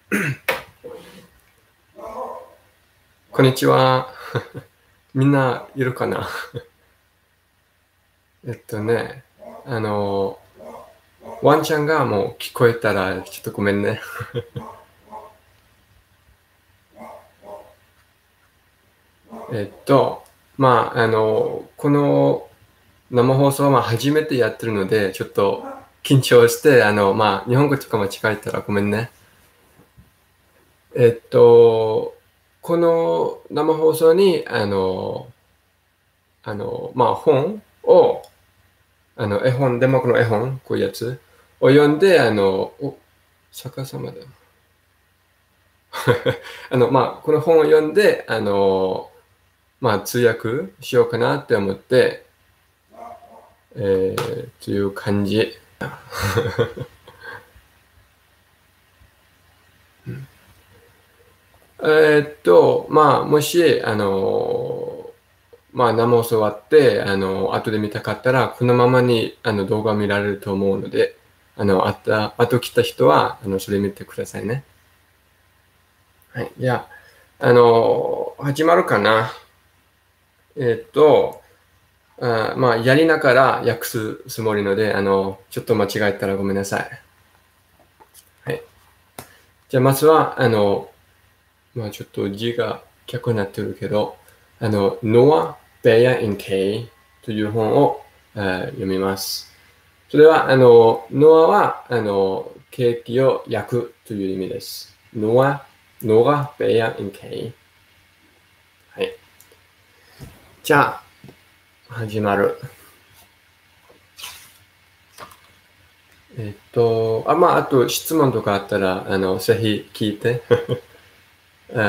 こんにちは。みんないるかなワンちゃんがもう聞こえたらちょっとごめんね。この生放送は初めてやってるので、ちょっと緊張して、日本語とか間違えたらごめんね。この生放送に、本を、絵本、デンマークの絵本、こういうやつを読んで、逆さまだ。この本を読んで、通訳しようかなって思って、という感じ。もし、生放送終わって、後で見たかったら、このままに、動画を見られると思うので、後来た人は、それ見てくださいね。はい。じゃあ、始まるかな。やりながら訳すつもりので、ちょっと間違えたらごめんなさい。はい。じゃあ、まずは、ちょっと字が逆になってるけど、Noah, Bear and Kay という本を、読みます。それは、ノアは、ケーキを焼くという意味です。Noah, Bear and Kay。はい。じゃあ、始まる。あと質問とかあったら、ぜひ聞いて。はい。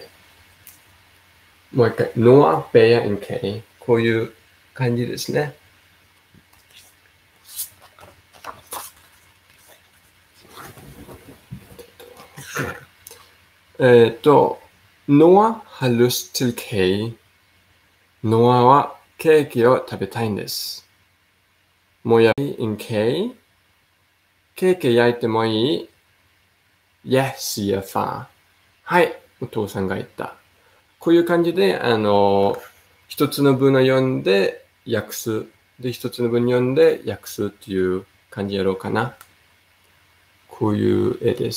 もう一回、Noah, Bear and Kay。こういう感じですね。Noah har lyst til kage. Noah はケーキを食べたいんです。もう焼いんkage? ケーキ焼いてもいい ?Yes, siger far. はい、お父さんが言った。こういう感じで、一つの文を読んで訳す。で、一つの文読んで訳すっていう感じやろうかな。こういう絵です。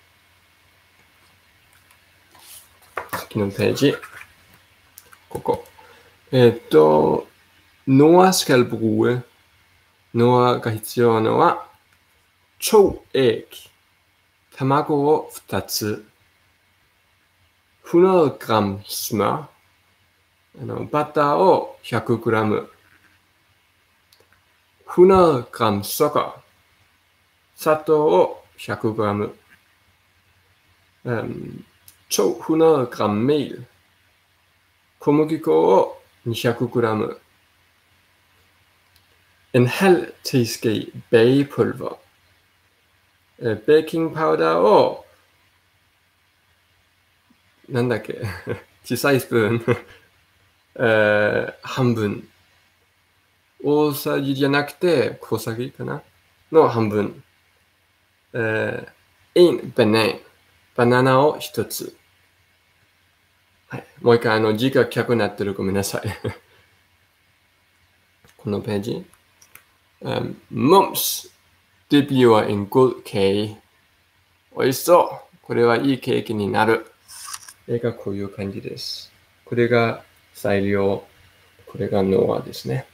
次のページ。ここ。Noah skal bruge. Noah が必要なのは、2 egg。卵を2つ。100 gram smør。バターを100 gram。100 gram sukker。砂糖を100 gram。200 gram mel。小麦粉を200 gram。En halv teske bagepulver。ベーキングパウダーを、なんだっけ、小さいスプーン、半分。大さじじゃなくて、小さじかなの半分。in banana。バナナを一つ。はい。もう一回、字が逆になってる。ごめんなさい。このページ。Mums, det bliver en god kage。おいしそう。これはいいケーキになる。絵がこういう感じです。これが材料。これがノアですね。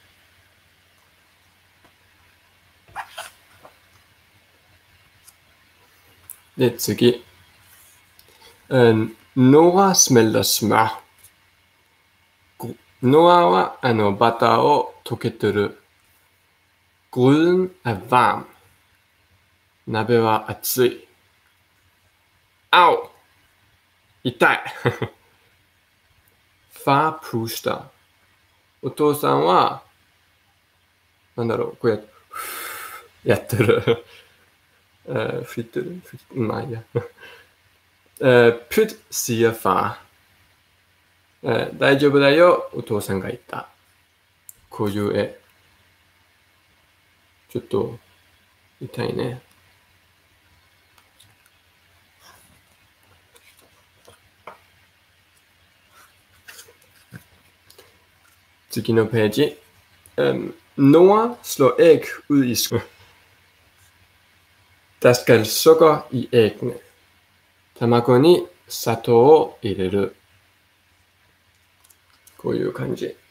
で、次。Noah smelter smør。ノアはバターを溶けてる。Gryden er varm。鍋は熱い。Au! 痛い。Far puster。お父さんは、なんだろう、こうやってる。振ってるまあいいや。Pyt, siger far。大丈夫だよ、お父さんが言った。こういう絵。ちょっと痛いね。 次のページ。Noah slår æg ud i skoven. Der skal sukker i æggene. 卵に砂糖を入れる。こういう感じ。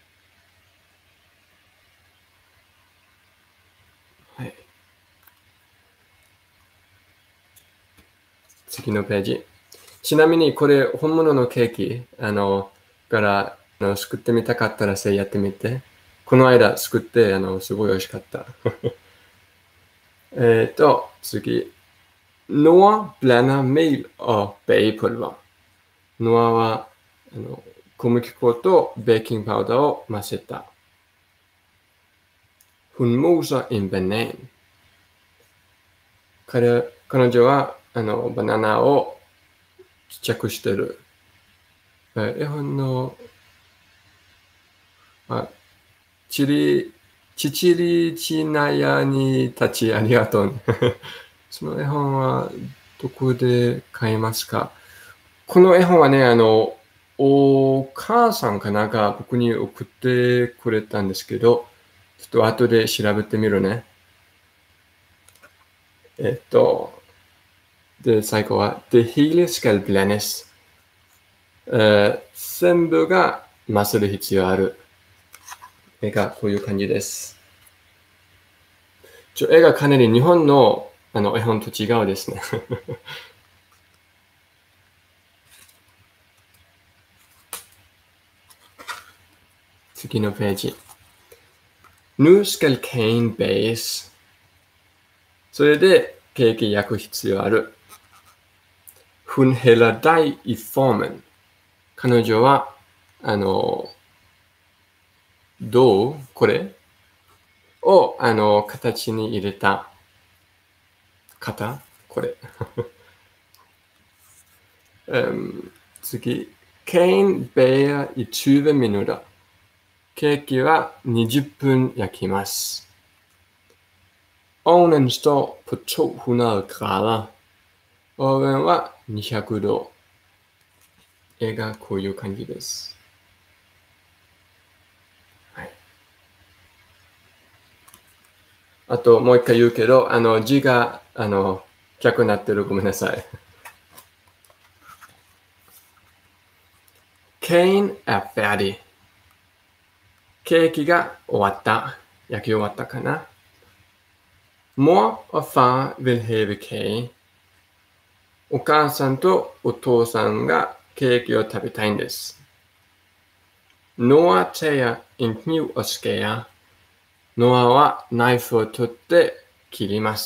はい。次のページ。ちなみにこれ本物のケーキから作ってみたかったらやってみて。この間作ってすごい美味しかった。次。Noah blander mel og bagepulver. Noah は小麦粉とベーキングパウダーを混ぜた。Hun moser en banan. 彼女はバナナをちっちゃくしてる。絵本のチリチナヤにたちありがとう。その絵本はどこで買えますか？この絵本はね、お母さんかなんか僕に送ってくれたんですけど、ちょっと後で調べてみるね。で、最後は、Det hele skal blandes。全部が混ぜる必要ある。絵がこういう感じです。絵がかなり日本の絵本と違うですね。次のページ。Nu skal kagen bages。それでケーキ焼く必要ある。Hun hælder dej i formen。彼女は、これを、形に入れた。これ。次。Kagen bager i 20 minutter。ケーキは20分焼きます。Ovnen står på 200 grader。オーブンは200度。絵がこういう感じです。はい、あともう一回言うけど、字が逆になってる。ごめんなさい。Kagen er færdig。ケーキが終わった。焼き終わったかな。Mor og far vil have kage。お母さんとお父さんがケーキを食べたいんです。Noah tager en kniv og skærer。ノアはナイフを取って切ります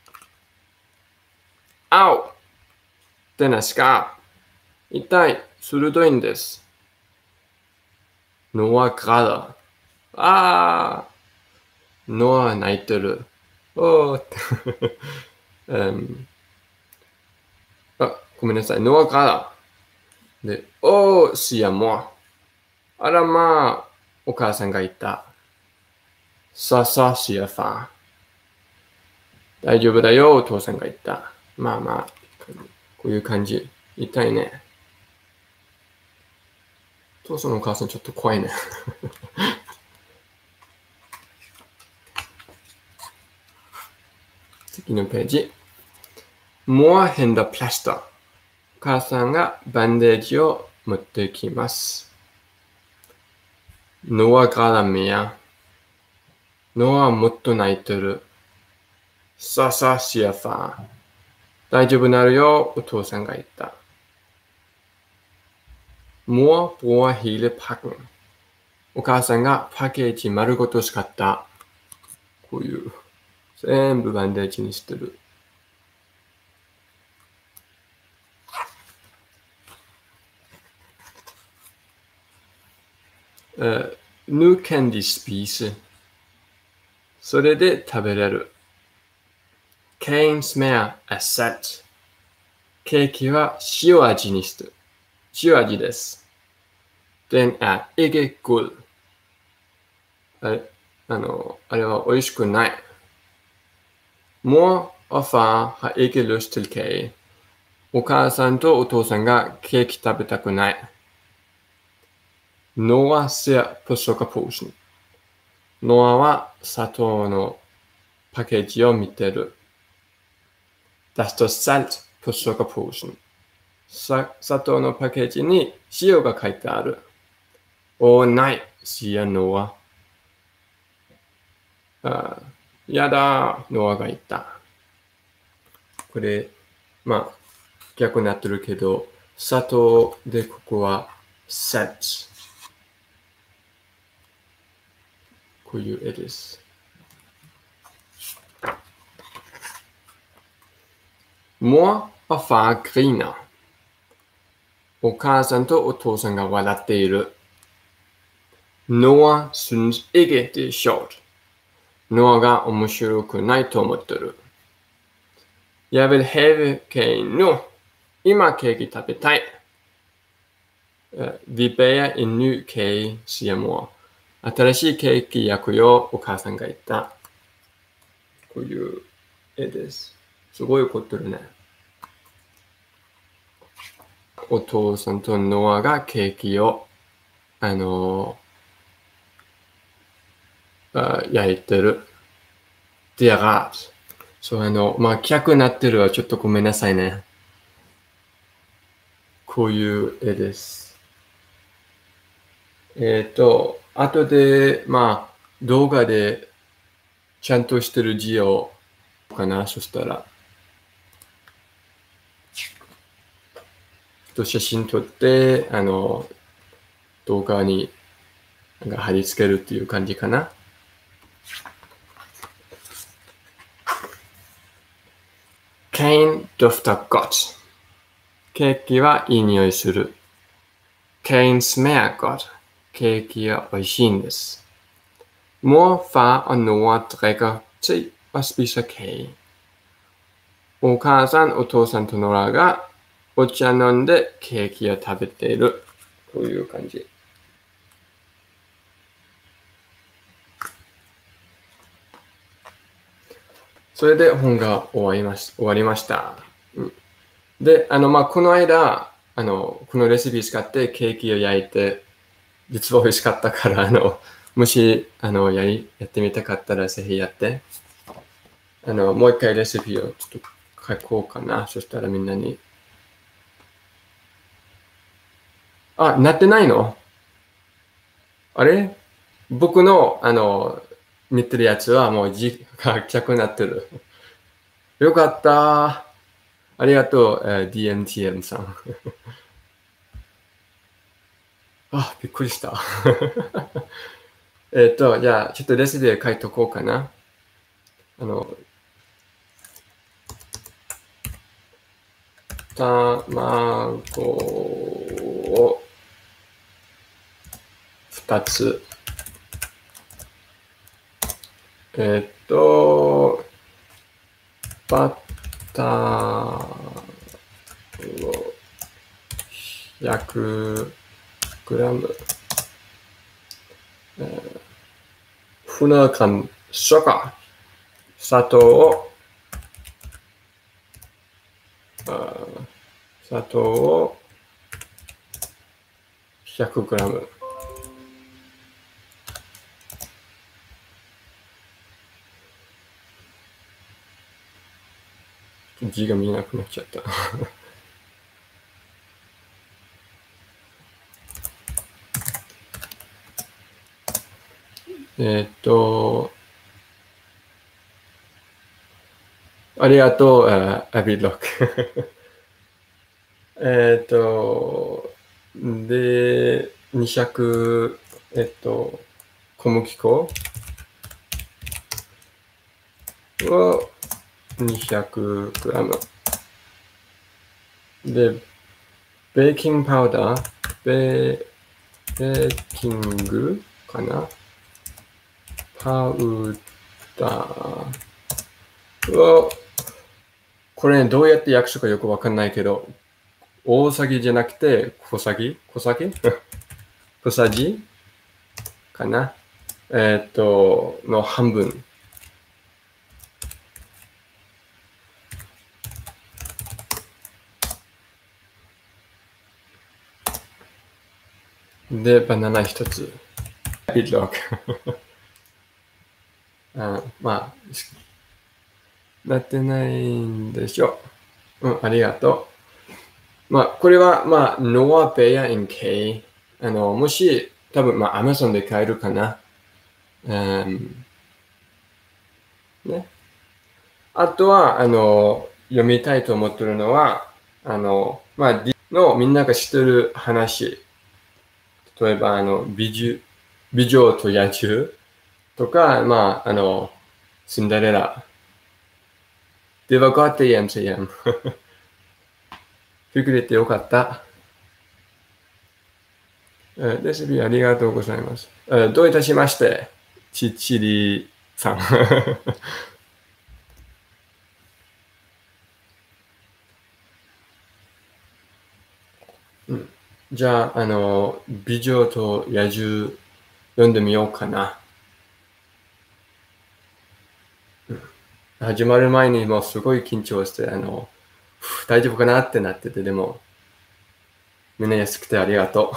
。Au! Den er skarp。痛い、鋭いんです。Noah græder。Noah 泣いてる。ごめんなさい。Noah græder。で、siger mor。あらまあ、お母さんが言った。さsiger far。大丈夫だよ、お父さんが言った。まあまあ、こういう感じ。痛いね。お父さんのお母さんちょっと怖いね。次のページ。Mor henter plaster。お母さんがバンデージを持ってきます。Noah græder mere。ノアはもっと泣いてる。siger far。大丈夫なるよ、お父さんが言った。Mor bruger hele pakken。お母さんがパッケージ丸ごと使った。こういう。全部バンデージにしてる。Nu kan de spise。それで食べれる。Kagen smager af salt。ケーキは塩味にしてる。塩味です。Den er ikke god。あれは美味しくない。Mor og far har ikke lyst til kage。お母さんとお父さんがケーキ食べたくない。 Noah ser på sukkerposen. Noah は砂糖のパッケージを見てる。Der står salt på sukkerposen. 砂糖のパッケージに塩が書いてある。Oh nein, siger Noah. やだ、ノアが言った。これ、まあ、逆になってるけど、砂糖でここは salt。こういう絵です。Mor og far griner. お母さんとお父さんが笑っている。Noah synes ikke det er sjovt. Noah が面白くないと思ってる。Jeg vil have kage nu. 今ケーキ食べたい。Vi bager en ny kage, siger mor. 新しいケーキ焼くよ、お母さんが言った。こういう絵です。すごい怒ってるね。お父さんとノアがケーキを、焼いてる。Der Rat。そう、まあ、逆になってるはちょっとごめんなさいね。こういう絵です。後で、まあ、動画でちゃんとしてる字をかな、そしたら。写真撮って、動画に貼り付けるっていう感じかな。Kagen dufter godt. ケーキはいい匂いする。Kagen smager godt. ケーキは美味しいんです。Mor, far og Noah drikker te og spiser kage. お母さん、お父さんとノラがお茶飲んでケーキを食べている。こういう感じ。それで本が終わりました。で、まあ、この間、このレシピ使ってケーキを焼いて、実は美味しかったから、もし、やってみたかったらぜひやって。もう一回レシピをちょっと書こうかな。そしたらみんなに。なってないの？あれ？僕の、見てるやつはもう字が逆になってる。よかった。ありがとう、DMTM さん。びっくりした。じゃあ、ちょっとレシピで書いとこうかな。卵を2つ。バターを100グラム。100 Gramm Zucker。砂糖を100グラム。字が見えなくなっちゃった。ありがとう、アビロック。で、200、小麦粉を200グラム。で、ベーキングパウダー、ベーキングかなパウダーを、これね、どうやって訳すかよくわかんないけど、大さじじゃなくて、小さじ小さじかなの半分。 で、バナナ一つ。ビットロック。まあ、なってないんでしょう。ありがとう。まあ、これは、まあ、Noah Bear in K。もし、多分、まあ、Amazon で買えるかな。ね。あとは、読みたいと思ってるのは、まあ、のみんなが知ってる話。例えば、美女と野獣とか、まあ、シンデレラ。では、ガーティエムセイヤム。くれてよかった。レシピありがとうございます。どういたしまして、ちちりさん。じゃあ、美女と野獣読んでみようかな。始まる前にもうすごい緊張して、大丈夫かなってなってて、でも、みんな安くてありがと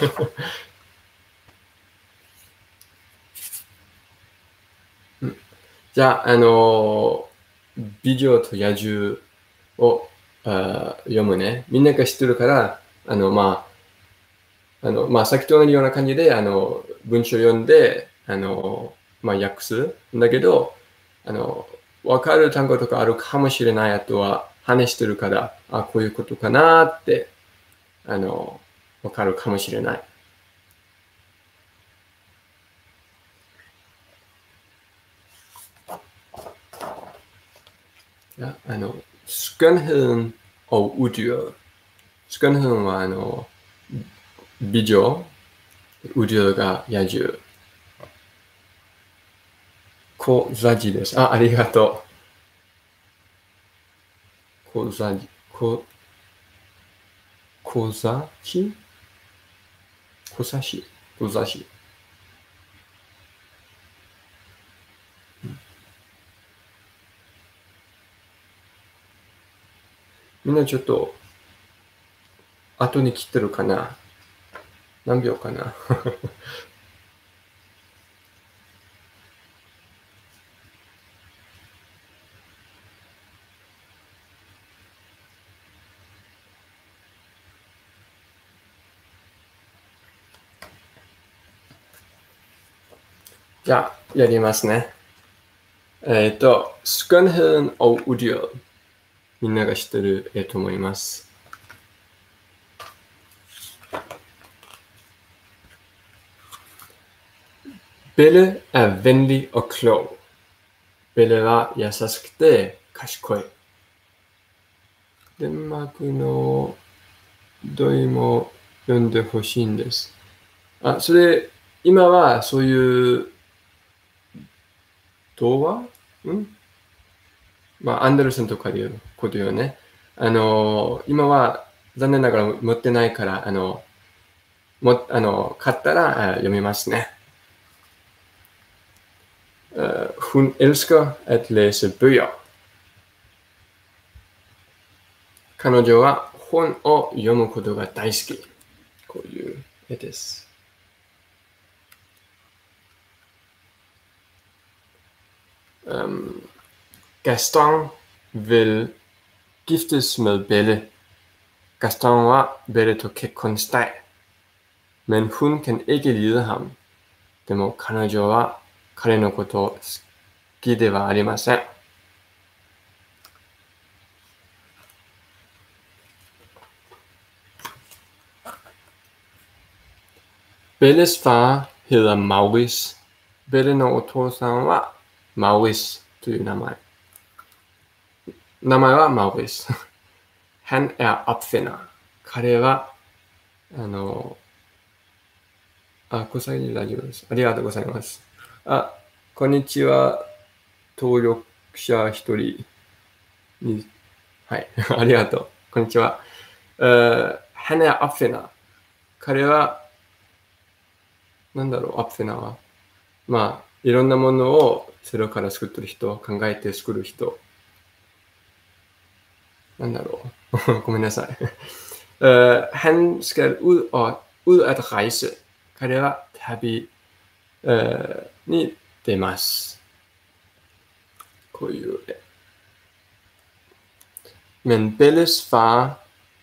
う。じゃあ、美女と野獣を読むね。みんなが知ってるから、まあ、さっきと同じような感じで、文章読んで、まあ、訳すんだけど、わかる単語とかあるかもしれない。あとは、話してるから、こういうことかなって、わかるかもしれない。Ja, skønheden og udyret. Skønheden var美女、udyret が野獣。小ザジです。ありがとう。小ザジ、小ザジ小ザシ小ザシ。みんなちょっと、後に来てるかな？何秒かな？じゃあ、やりますね。skønheden og udyret。みんなが知ってると思います。Belle er venlig og klog. Belle は優しくて賢い。デンマークのどいも読んでほしいんです。それ、今はそういう童話まあ、アンデルセンとかいうことよね。今は残念ながら持ってないから、買ったら読みますね。Hun elsker at læse bøger. 彼女は本を読むことが大好き。こういう絵です。Gaston vil giftes med Belle. Gaston はベルと結婚したい。Men hun kan ikke lide ham. でも彼女は彼のことを好きではありません。Belles far hedder Maurice. Belle のお父さんは Maurice という名前。名前は Maurice。Han er opfinder. 彼は、小さいラジオです。ありがとうございます。こんにちは。登録者一人に。はい。ありがとう。こんにちは。Han er opfinder. 彼は、なんだろう、opfinder は。まあ、いろんなものをゼロから作ってる人、考えて作る人。なんだろう。ごめんなさい。Han skal ud at rejse. 彼は旅、に出ます。こういう絵。Men Belles far,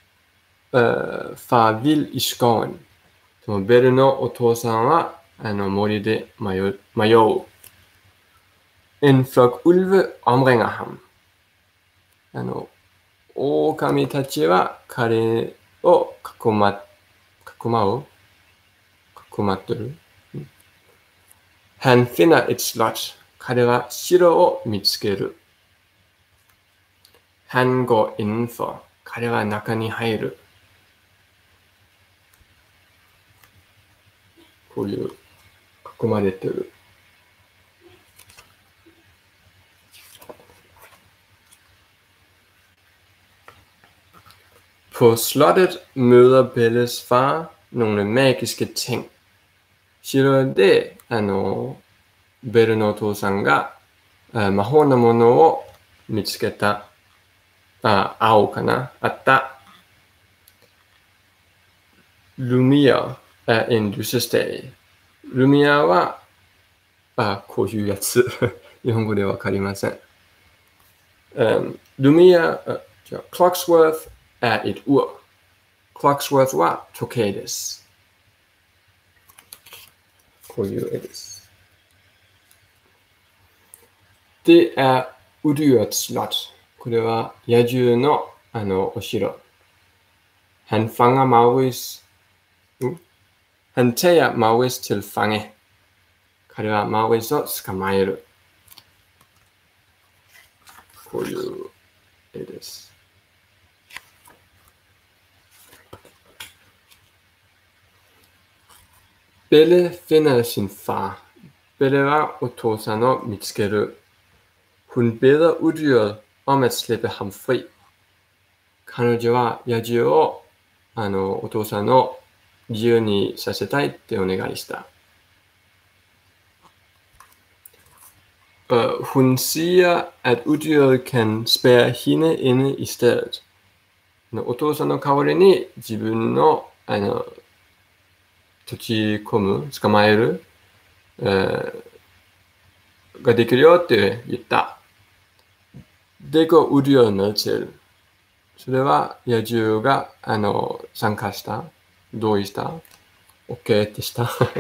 far vild i skoven. ベルのお父さんは森で迷う。En flok ulve omringer ham. 狼たちは彼を囲まってる。Han finder et slot. 彼は城を見つける。Han går indenfor. 彼は中に入る。こういう囲まれてる。På slottet møder Belles far nogle magiske ting. 城で、ベルのお父さんが魔法のものを見つけた。青かなあった。Lumiere er en lysestage. Lumiere は、こういうやつ。日本語でわかりません。Lumiere、Clocksworth er et ur. Clocksworth は時計です。こういう絵です。Det er udyrets slot. これは野獣のお城。Han fanger Maurice. Han tager Maurice til fange. 彼はマウリスを捕まえる。こういう絵です。Belle finder sin far. Belle はお父さんを見つける。Hun beder udyret om at slippe ham fri. 彼女は野獣をお父さんを自由にさせたいってお願いした。Hun siger, at udyret kan spærre hende inde i stedet. お父さんの代わりに自分の閉じ込む、捕まえる、ができるよって言った。Det går udyret med til. それは野獣が参加した。同意した。OK でした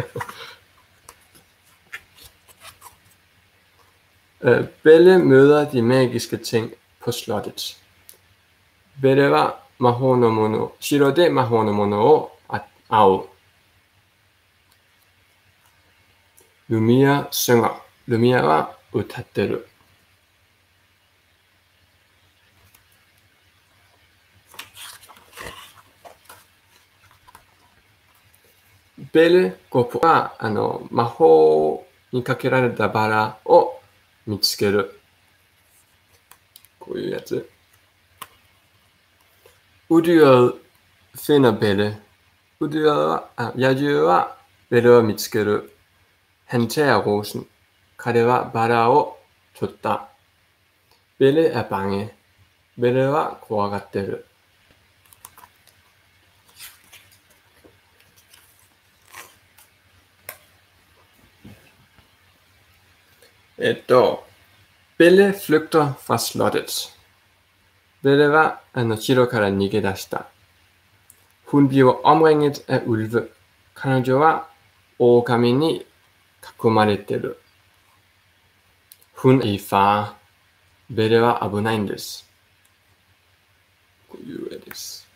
。Belle møder de magiske ting på slottet. Belle は魔法のもの、城で魔法のものを会う。Lumiere synger. Lumiere は歌ってる。Belle は魔法にかけられたバラを見つける。こういうやつ。Udyret finder Belle. 野獣はベルを見つける。Han tager rosen. 彼はバラを取った。Belle er bange. ベルは怖がってる。Belle flygter fra slottet. Belle は城から逃げ出した。Hun bliver omringet af ulve. 彼女は狼に囲まれてる。Hun er i fare. ベレは危ないんです。こういう絵です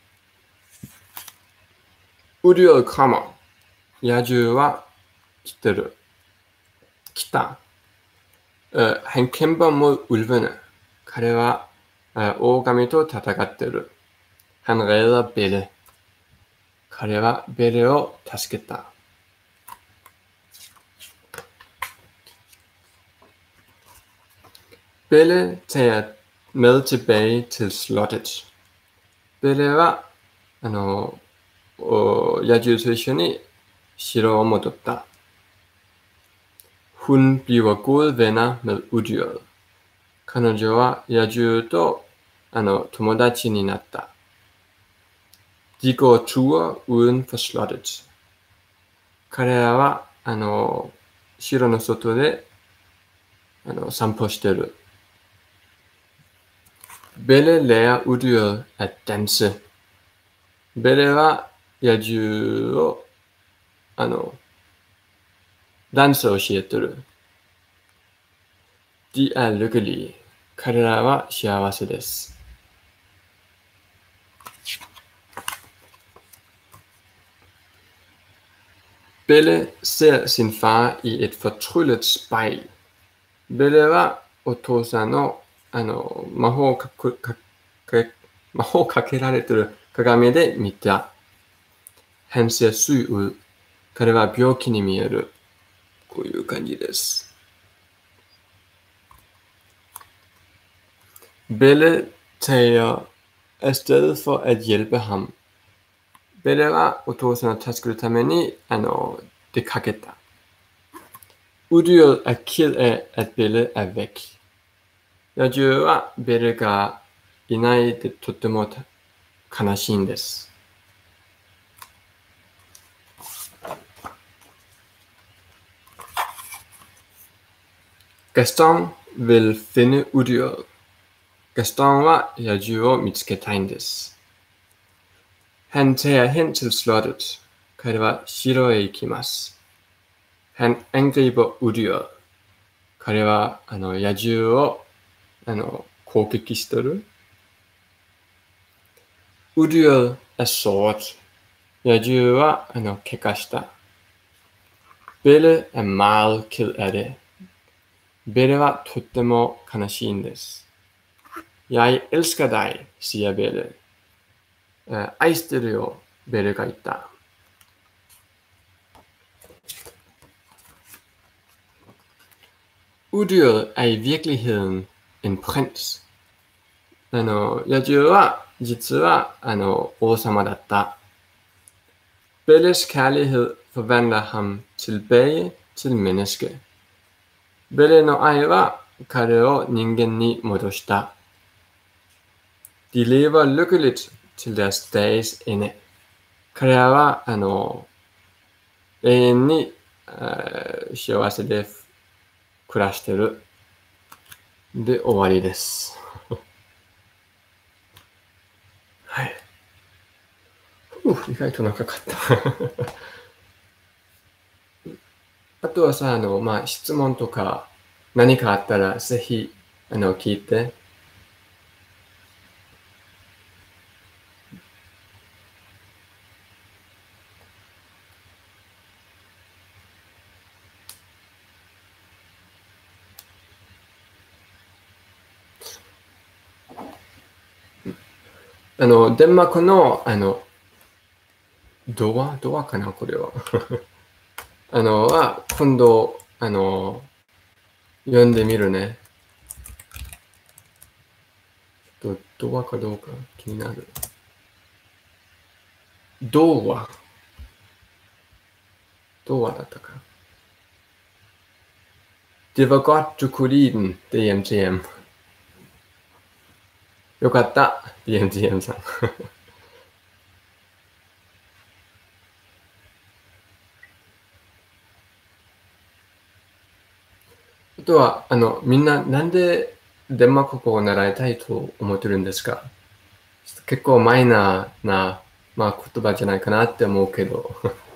。Udyret kommer. 野獣は来てる。来た。Han kæmper mod ulvene. 彼は狼と戦ってる。Han redder Belle. 彼はベレを助けた。Belle tager med tilbage til slottet. Belle は野獣と一緒に城を戻った。Hun bliver gode venner med udyret. 彼女は野獣と友達になった。De går ture uden for slottet. 彼らは、城の外で、散歩してる。Belle lærer udyret at danse. Belle は野獣を、ダンスを教えてる。Die er lykkelig. 彼らは幸せです。Belle ser sin far i et fortryllet spejl. Belle はお父さんの、魔法かけられてる鏡で見た。Han ser syg ud. 彼は病気に見える。こういう感じです。Belle tager afsted for at hjælpe ham. Belle はお父さんを助けるために出かけた。Udyret er ked af, at Belle er væk. 野獣はベルがいないでとても悲しいんです。Gaston vil finde udyret. Gaston は野獣を見つけたいんです。Han tager hen til slottet. 彼は城へ行きます。Han angriber udyret. 彼は野獣を攻撃してる。Udyret er såret. 野獣は怪我した。Belle er meget ked af det. Belle はとっても悲しいんです。Jeg elsker dig, siger Belle. 愛してるよ、ベルが言った。Udyret er i virkeligheden en prins. 野獣は実は王様だった。Belles kærlighed forvandler ham tilbage til menneske. Belle の愛は彼を人間に戻した。De lever lykkeligt til deres dages ende. 彼らは永遠に幸せで暮らしてる。で終わりです。はい。意外と長かった。あとはさ、質問とか何かあったらぜひ聞いて。デンマークのドアかなこれは。は今度読んでみるね。ドアかどうか気になる。ドアだったか。Det var godt, du kunne lide den, DMTM. よかった、DMTM さん。あとは、みんななんでデンマーク語を習いたいと思ってるんですか？結構マイナーな、言葉じゃないかなって思うけど。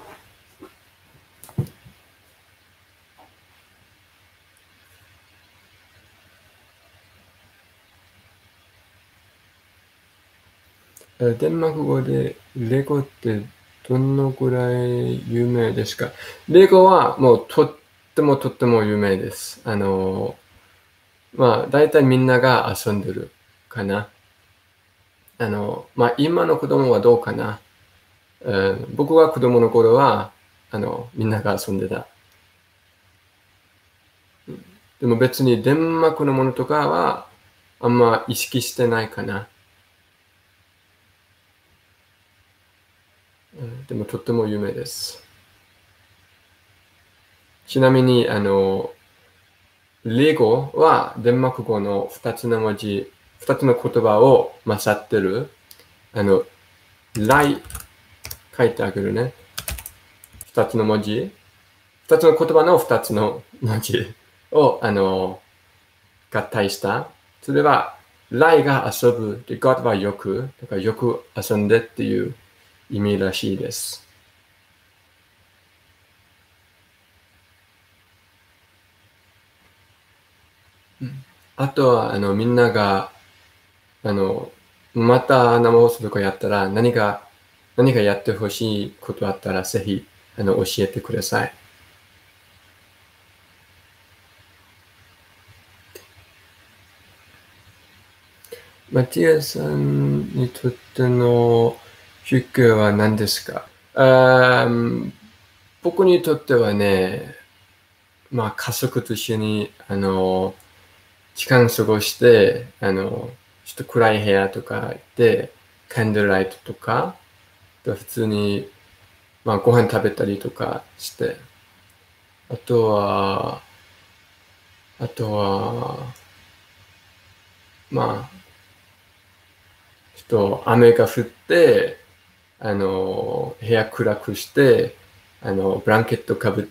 デンマーク語でレゴってどのくらい有名ですか？レゴはもうとっても有名です。大体みんなが遊んでるかな。今の子供はどうかな。僕が子供の頃は、みんなが遊んでた。でも別にデンマークのものとかは、あんま意識してないかな。でもとっても有名です。ちなみに、レゴはデンマーク語の2つの言葉を混ざってる。ライ、書いてあげるね。 二つの文字、二つの言葉の二つの文字を、合体した。それは、来が遊ぶ、で、God はよく、だからよく遊んでっていう意味らしいです。あとは、みんなが、また生放送とかやったら、何かやってほしいことあったら、ぜひ、教えてください。マティアさんにとっての祝は何ですか？僕にとってはね、まあ家族と一緒に、時間過ごして、ちょっと暗い部屋とか行って、キャンドルライトとか、普通に、まあご飯食べたりとかして、あとは、まあ、ちょっと雨が降って、部屋暗くして、ブランケットかぶって、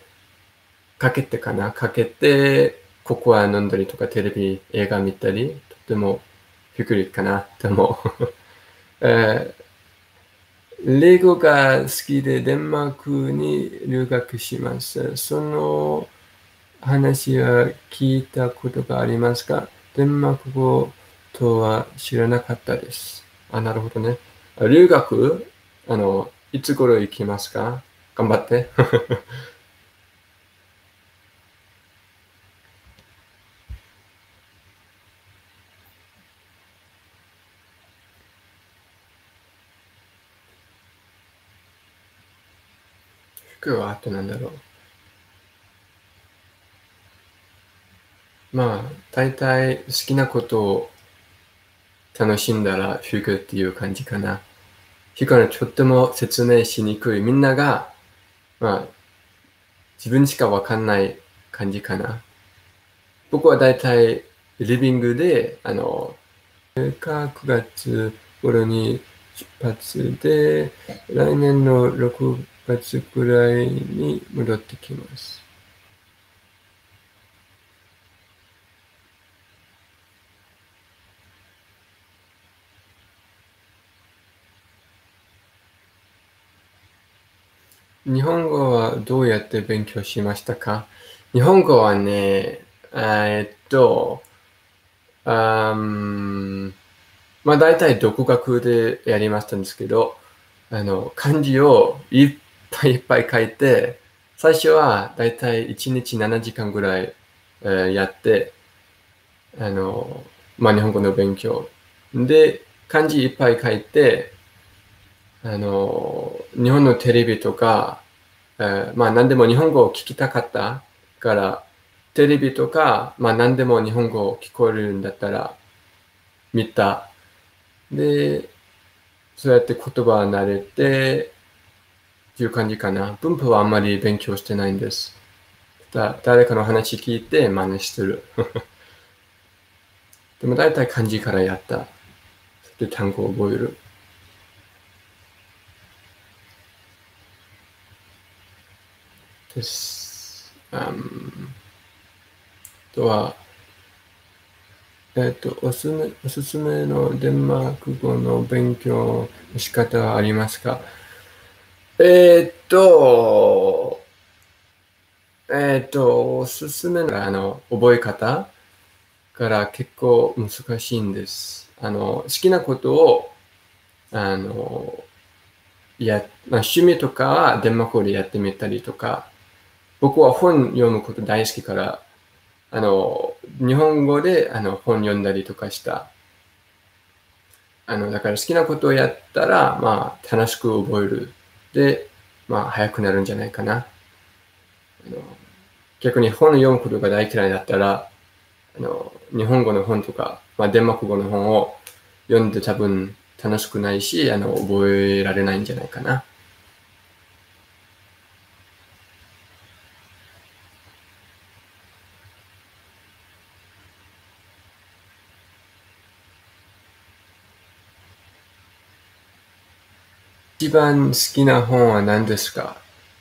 かけて、ココア飲んだりとか、テレビ、映画見たり、とてもゆっくりかな、でも、え英語が好きでデンマークに留学します。その話は聞いたことがありますか？デンマーク語とは知らなかったです。あ、なるほどね。留学いつ頃行きますか？頑張って。服はあとなんだろう。まあ、大体好きなことを楽しんだら服っていう感じかな。服はとっても説明しにくい。みんなが、まあ、自分しかわかんない感じかな。僕は大体リビングで、9月頃に出発で、来年の6月くらいに戻ってきます。日本語はどうやって勉強しましたか？日本語はね、あーんまあ大体独学でやりましたんですけど、漢字をいっぱいいっぱい書いて、最初は大体1日7時間ぐらい、やって、あの、まあ日本語の勉強。で、漢字いっぱい書いて、日本のテレビとか、まあ何でも日本語を聞きたかったから、テレビとか、まあ何でも日本語を聞こえるんだったら見た。で、そうやって言葉は慣れて、っていう感じかな。文法はあんまり勉強してないんです。誰かの話聞いて真似してる。でも大体漢字からやった。で単語を覚える。です。あとは、おすすめのデンマーク語の勉強の仕方はありますか？えーっと、おすすめの覚え方から結構難しいんです。好きなことを、あの、まあ、趣味とかはデンマーク語でやってみたりとか、僕は本読むこと大好きから、日本語で本読んだりとかした。だから好きなことをやったら、まあ、楽しく覚える。で、まあ、早くなるんじゃないかな。あの逆に本を読むことが大嫌いだったら、日本語の本とか、まあ、デンマーク語の本を読んで多分楽しくないし、覚えられないんじゃないかな。一番好きな本は何ですか？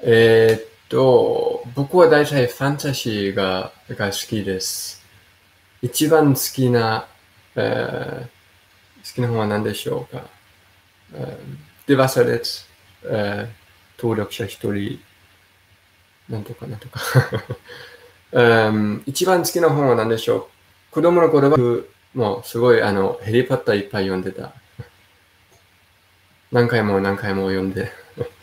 僕は大体ファンタジーが好きです。一番好きな本は何でしょうか。デバサレツ、登録者一人、なんとかなんとか。一番好きな本は何でしょう。子供の頃はもうすごいヘリーポッターいっぱい読んでた。何回も読んで。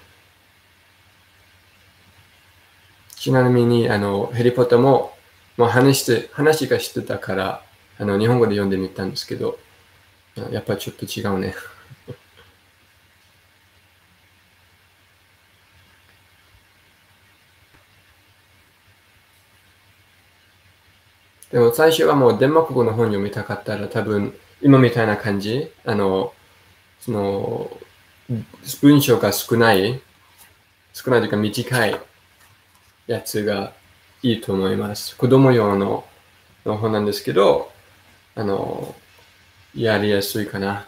ちなみにヘリーポッターも、話がしてたから、日本語で読んでみたんですけど、やっぱりちょっと違うね。でも最初はもうデンマーク語の本読みたかったら多分今みたいな感じ、その文章が少ないというか短いやつがいいと思います。子供用の本なんですけど、やりやすいかな。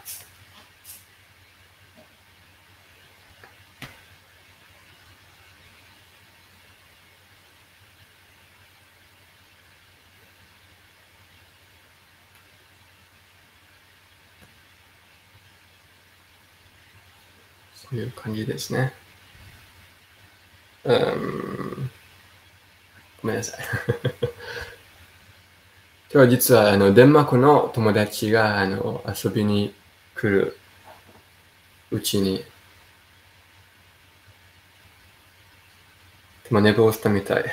そういう感じですね。ごめんなさい。今日は実はデンマークの友達が遊びに来るうちに、でも寝坊したみたい。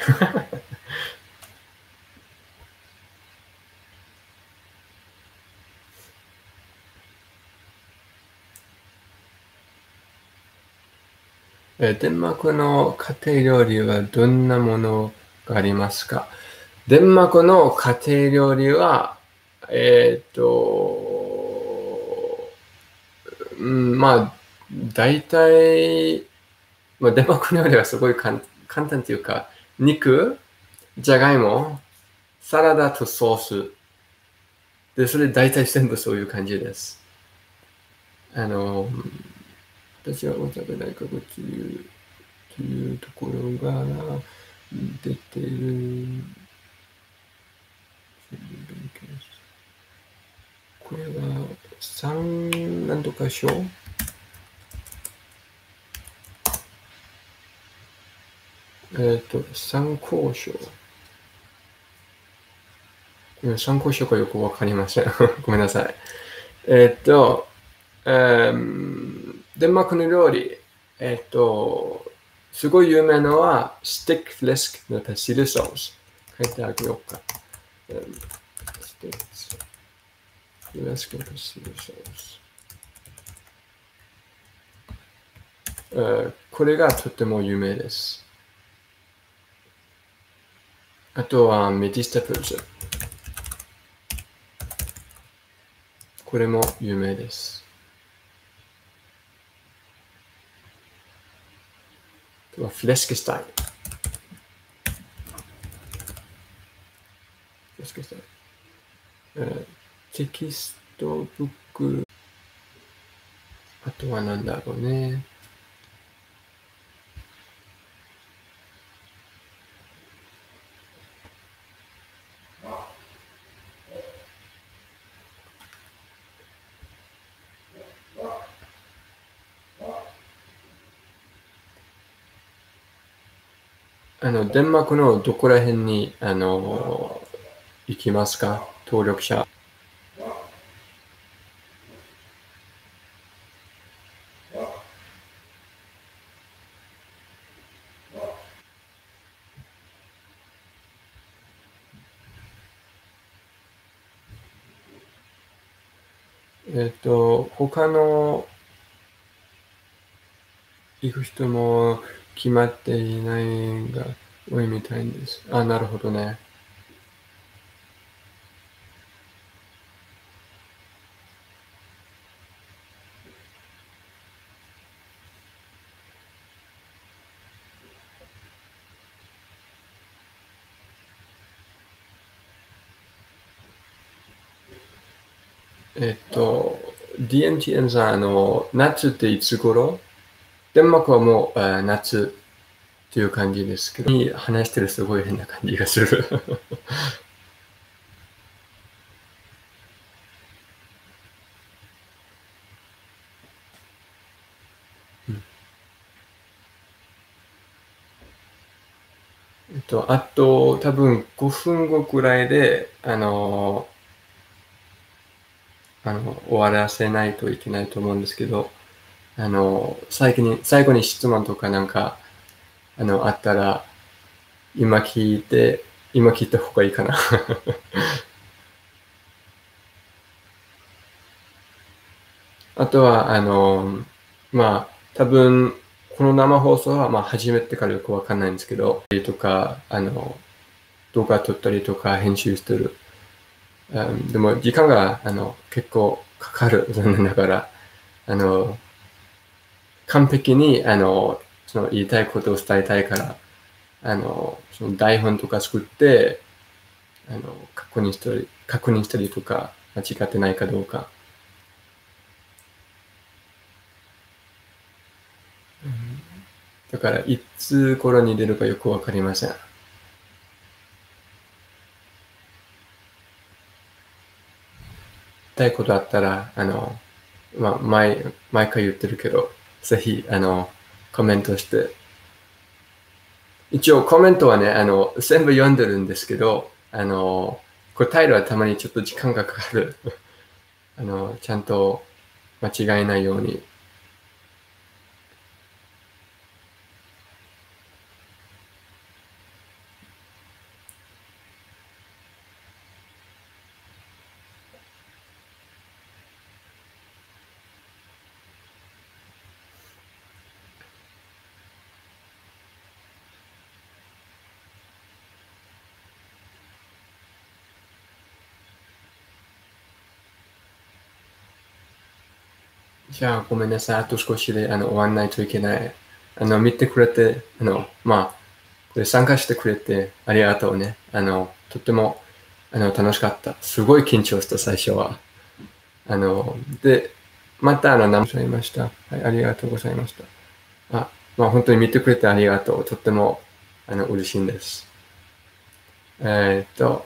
デンマークの家庭料理はどんなものがありますか？デンマークの家庭料理は、大体、デンマーク料理はすごい簡単というか、肉、じゃがいも、サラダとソース。で、それ大体全部そういう感じです。私は大阪大学というところが出ている。これは3なんとか賞参考書。参考書がよくわかりません。ごめんなさい。デンマークの料理、すごい有名なのは、スティックフレスクのパシルソース。書いてあげようか。スティックフレスクのパシルソース。これがとても有名です。あとは、メディスタプルズ。これも有名です。あとは、フレスクスタイル。フレスクスタイル。テキストブック。あとは何だろうね。デンマークのどこら辺に、行きますか？登録者。他の行く人も決まっていないが多いみたいです。あ、なるほどね。DMTN さん、夏っていつ頃？デンマークはもう、夏っていう感じですけど、話してるすごい変な感じがする。あと、多分5分後くらいで、終わらせないといけないと思うんですけど、最後に質問とかなんか、あったら、今聞いた方がいいかな。あとは、まあ、多分、この生放送は、まあ、初めてからよくわかんないんですけど、とか、動画撮ったりとか、編集してる。でも、時間が、結構かかる。残念ながら。あの、完璧に、その言いたいことを伝えたいから、その台本とか作って、確認したりとか、間違ってないかどうか。だから、いつ頃に出るかよくわかりません。たいことあったら、まあ、毎回言ってるけど、ぜひ、コメントして。一応コメントはね、全部読んでるんですけど、答えるはたまにちょっと時間がかかる。ちゃんと間違えないように。じゃあ、ごめんなさい。あと少しで、終わんないといけない。見てくれて、まあ、これ参加してくれてありがとうね。とっても、楽しかった。すごい緊張した、最初は。で、また、何もありました。はい、ありがとうございました。まあ、本当に見てくれてありがとう。とっても、嬉しいんです。